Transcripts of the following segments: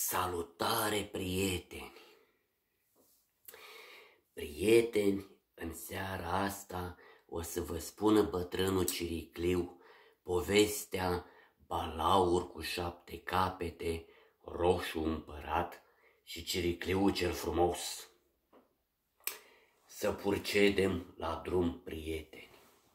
Salutare, prieteni! Prieteni, în seara asta o să vă spună bătrânul Ciricliu povestea Balaur cu 7 capete, Roșu împărat și Ciricliu cel frumos. Să procedem la drum, prieteni.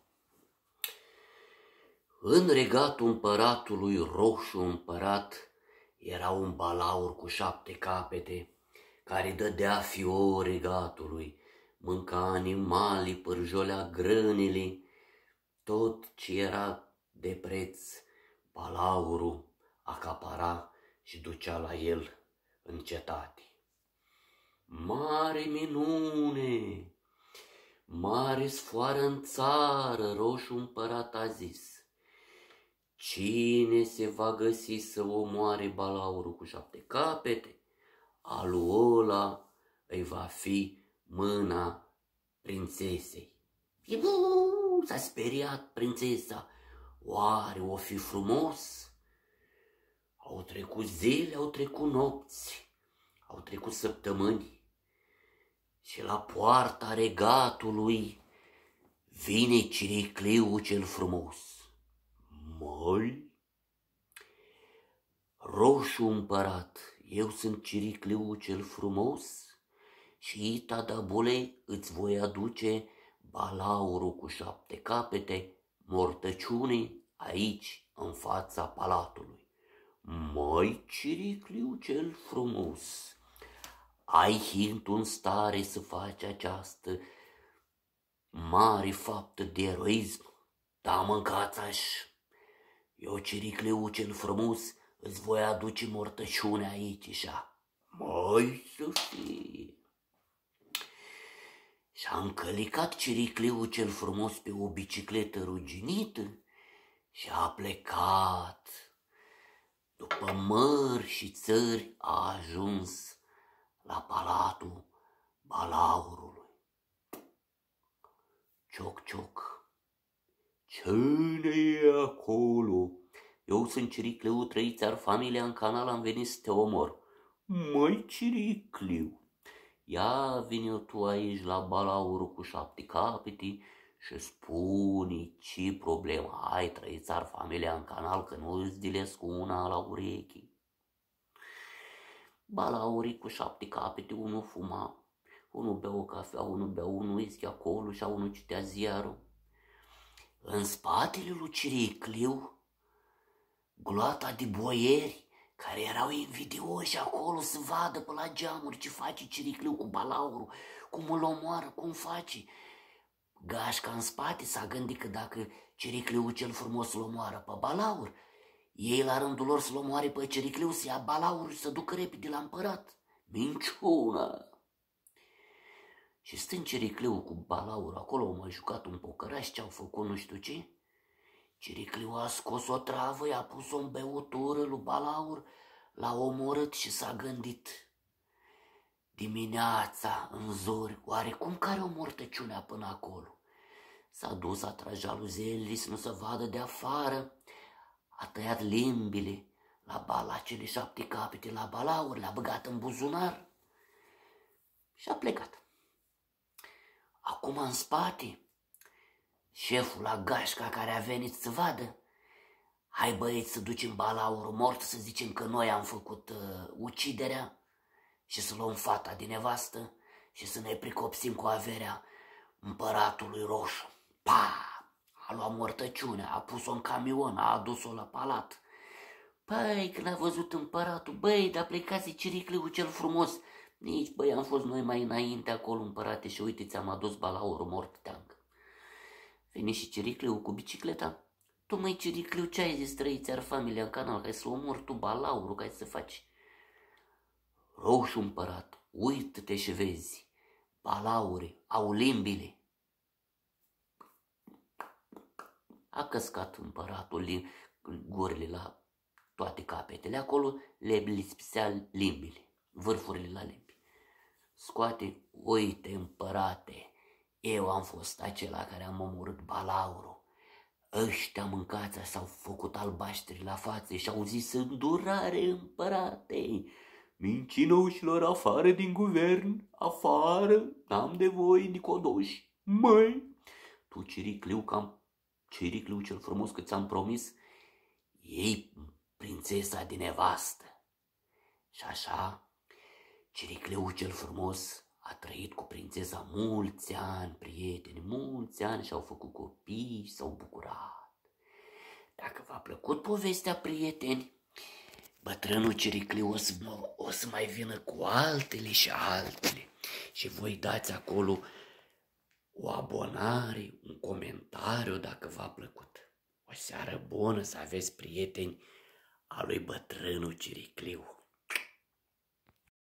În regatul împăratului Roșu împărat era un balaur cu 7 capete, care dădea fior regatului, mânca animalii, pârjolea grânele, tot ce era de preț, balaurul acapara și ducea la el în cetate. Mare minune, mare sfoară în țară, Roșu împărat a zis: cine se va găsi să omoare balaurul cu 7 capete, alu ăla îi va fi mâna prințesei. S-a speriat prințesa. Oare o fi frumos? Au trecut zile, au trecut nopți, au trecut săptămâni și la poarta regatului vine Ciricliu cel frumos. Măi, Roșu împărat, eu sunt Ciricliu cel frumos și itadabule îți voi aduce balaurul cu 7 capete, mortăciune, aici, în fața palatului. Măi, Ciricliu cel frumos, ai hintul în stare să faci această mare faptă de eroism? Da, mâncați-aș. Eu, Ciricliu cel frumos, îți voi aduce mortăciune aici, așa. Măi, să fie. Și-a încălicat Ciricliu cel frumos pe o bicicletă ruginită și a plecat. După mări și țări a ajuns la palatul balaurului. Cioc, cioc. Cine e acolo? Eu sunt Ciricliu, trăiți ar familia în canal, am venit să te omor. Măi, Ciricliu, ia vine tu aici la balaurul cu 7 capete și spune ce problemă ai, trăiți ar familia în canal, că nu îți dilesc cu una la urechi. Balaurii cu 7 capete, unul fuma, unul bea o cafea, unul bea un whisky acolo și unul citea ziarul. În spatele lui Ciricliu, gloata de boieri care erau invidioși acolo să vadă pe la geamuri ce face Ciricliu cu balaurul, cum îl omoară, cum face. Gașca în spate s-a gândit că dacă Ciricliu cel frumos îl omoară pe balaur, ei la rândul lor să-l omoare pe Ciricliu, să ia balaurul și să ducă repede la împărat. Minciună! Și stând Ciricliu cu balaurul acolo, au mai jucat un pocăraș, ce-au făcut nu știu ce. Ciricliu a scos o travă, i-a pus-o în beutură lui balaur, l-a omorât și s-a gândit. Dimineața, în zori, oare cum care o mortăciunea până acolo? S-a dus, a tras jaluzelii să nu se vadă de afară, a tăiat limbile la cele 7 capete la balaur, le-a băgat în buzunar și a plecat. Acum în spate, șeful la gașca care a venit să vadă: hai băieți să ducem balaurul mort, să zicem că noi am făcut uciderea și să luăm fata de nevastă și să ne pricopsim cu averea împăratului Roșu. Pa! A luat mortăciunea, a pus-o în camion, a adus-o la palat. Păi, când a văzut împăratul: băi, dar plecați Ciricliu cel frumos. Nici, băi, am fost noi mai înainte acolo, împărate, și uite, ți-am adus balaurul mort, teancă. Vine și Ciricliu cu bicicleta. Tu, măi, Ciricliu, ce ai zis, trăiți ar familia în canal, ca să omori tu balaurul, ca să faci? Roșu împărat, uită-te și vezi, balaurii au limbile. A căscat împăratul gurile la toate capetele acolo, le lispsea limbile, vârfurile la limbi. Scoate: uite, împărate, eu am fost acela care am omorât balaurul. Ăștia mâncați s-au făcut albaștri la față și au zis: îndurare, împărate, Mincinoșilor afară din guvern, afară, n-am de voi nicodoși. Măi, tu, Ciricliu cel frumos că ți-am promis, ei prințesa din nevastă. Și așa, Ciricliu cel frumos a trăit cu prințesa mulți ani, prieteni, mulți ani, și-au făcut copii și s-au bucurat. Dacă v-a plăcut povestea, prieteni, bătrânul Ciricliu o să mai vină cu altele și altele. Și voi dați acolo o abonare, un comentariu dacă v-a plăcut. O seară bună să aveți, prieteni, a lui bătrânul Ciricliu.